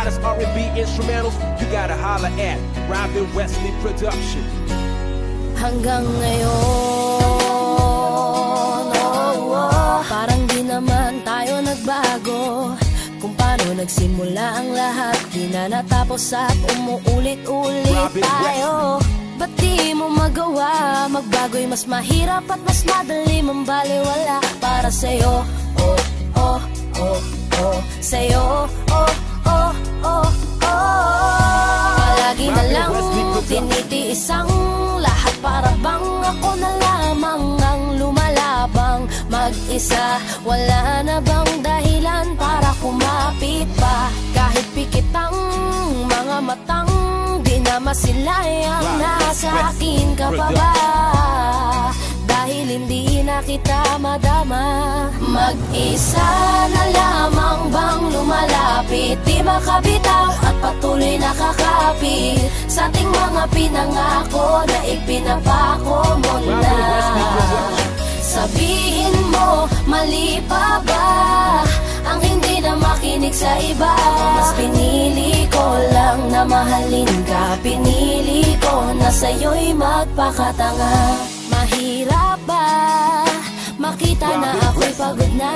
hottest R&B instrumentals, you gotta holler at Robin Wesley Production. Hanggang ngayon, parang di naman tayo nagbago. Kung paano nagsimula ang lahat, di na natapos at umuulit-ulit tayo. Ba't di mo magawa? Magbago'y mas mahirap at mas madali mambaliwala. Para sa'yo, oh, oh, oh, oh. Sa'yo, oh, oh, oh, oh. Palagi na lang tinitiis ang lahat. Para bang ako na lamang ang lumalabang mag-isa. Wala na bang dahilan para kumapit pa? Kahit pikit ang mga matang, di na masilayang nasa akin ka pa ba? Dahil hindi na kita madama. Mag-isa na lamang bang lumalapit, di makabitaw at patuloy nakakapit sa ating mga pinangako na ipinapako mo na. Sabihin mo, mali pa ba ang hindi na makinig sa iba? Mas pinili ko lang na mahalin ka. Pinili ko na sa'yo'y magpakatanga. Mahirap ba makita na ako'y pagod na?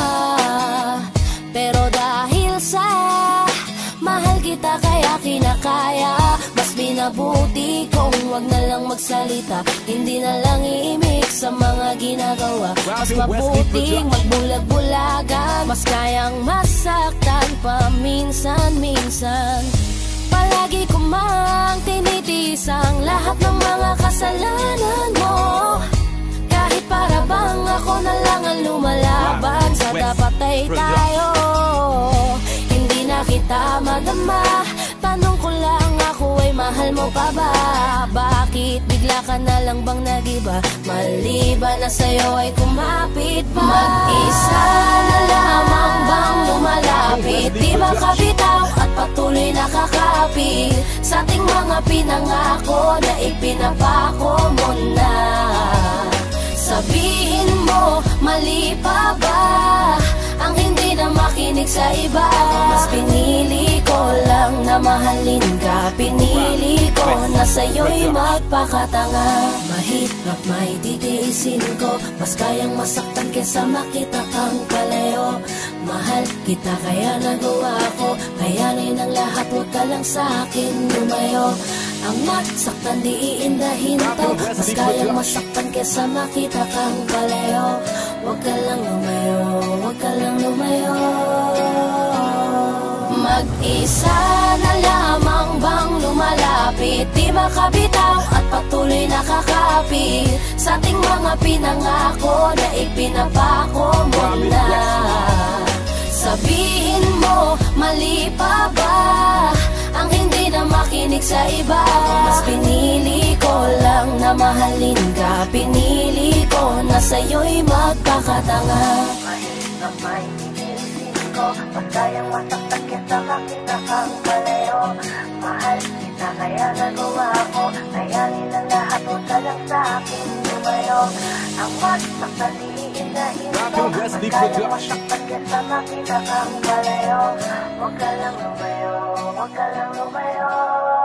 Pero dahil sa mahal kita kaya kinakaya. Mas binabuti kung wag na lang magsalita, hindi na lang iimik sa mga ginagawa. Mas mabuting magbulag-bulagan, mas kayang masaktan pa minsan-minsan. Palagi ko mang tinitiis ang lahat ng mga kasalanan mo. Kahit para bang ako na lang ang lumalaban sa dapat ay tayo. Hindi na kita madama. Tanong ko lang, ako ay mahal mo pa ba? Bakit bigla ka na lang bang nagiba? Maliban na sa'yo ay kumapit pa. Mag-isa na lamang bang lumalapit, di makabitaw at patuloy nakakapit sa ating mga pinangako na ipinapako mo na. Sabihin mo, mali pa ba ang hindi na makinig sa iba? Mas pinili ko lang na mahalin ka. Pinili ko na sa'yo'y magpakatanga. Mahirap may titiisin ko, mas kayang masaktan kesa makita kang palayo. Mahal kita kaya nagawa ko, kayanin ang lahat, huwag ka lang sa'kin lumayo. Ang masaktan di iindahin to, mas kayang masaktan kesa makita kang palayo. Huwag ka lang lumayo, huwag ka lang lumayo. Mag-isa na lamang bang lumalapit, di makabitaw at patuloy nakakapit sa ating mga pinangako na ipinapako mo na. Sabihin mo, mali pa ba ang hindi na makinig sa iba? Mas pinili ko lang na mahalin ka. Pinili ko na sa'yo'y magpakatanga. Mahirap may titiisin ko, mas kayang masaktan kita makita kang palayo. Mahal kita kaya nagawa ko, kayanin ang lahat, huwag ka lang sa'kin lumayo. Ang masaktan iindahin ko, mas kayang masaktan kita makita kang palayo. Huwag ka lang lumayo, huwag ka lang lumayo.